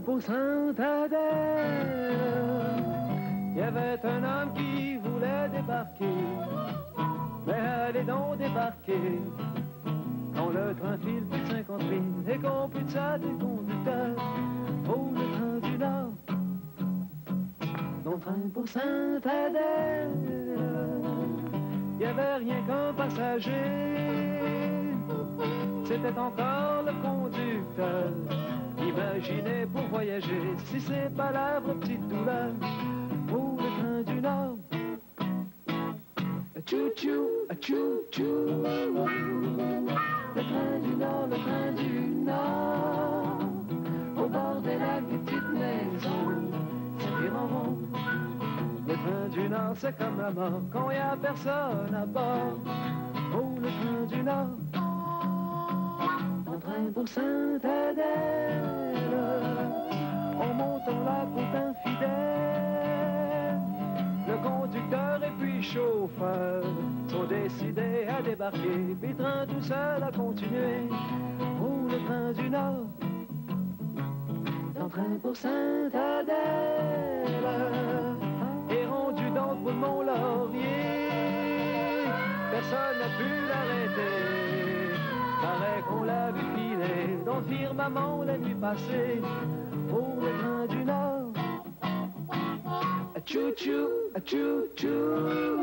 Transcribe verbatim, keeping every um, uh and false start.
pour Sainte-Adèle, il y avait un homme qui voulait débarquer. Mais allez donc débarquer quand le train file plus de cinquante milles et qu'on plus de ça des conducteurs. Oh, le train du Nord, non train pour Sainte-Adèle, il n'y avait rien qu'un passager. C'était encore le conducteur. Imaginez pour voyager, si c'est pas la vraie petite douleur. Oh, le train du Nord, tchou-tchou, tchou-tchou. Le train du Nord, le train du Nord. Au bord des lacs, des petites maisons, ça vire en rond. Le train du Nord, c'est comme la mort quand y a personne à bord. Oh, le train du Nord, un train pour Sainte-Adèle. On monte en la côte infidèle. Le conducteur et puis chauffeur sont décidés à débarquer, puis le train tout seul a continué. Oh, le train du Nord, un train pour Sainte-Adèle, est rendu dans le bout de Mont-Laurier. Personne n'a pu l'arrêter, paraît qu'on l'a vu filer dans le firmament la nuit passée. Oh, le train du Nord, tchou-tchou, tchou-tchou.